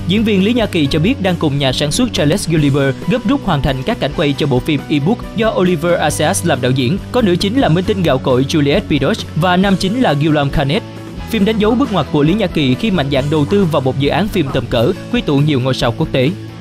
Diễn viên Lý Nhã Kỳ cho biết đang cùng nhà sản xuất Charles Gulliver gấp rút hoàn thành các cảnh quay cho bộ phim Ebook do Oliver Assayas làm đạo diễn, có nữ chính là minh tinh gạo cội Juliette Binoche và nam chính là Guillaume Canet. Phim đánh dấu bước ngoặt của Lý Nhã Kỳ khi mạnh dạn đầu tư vào một dự án phim tầm cỡ, quy tụ nhiều ngôi sao quốc tế.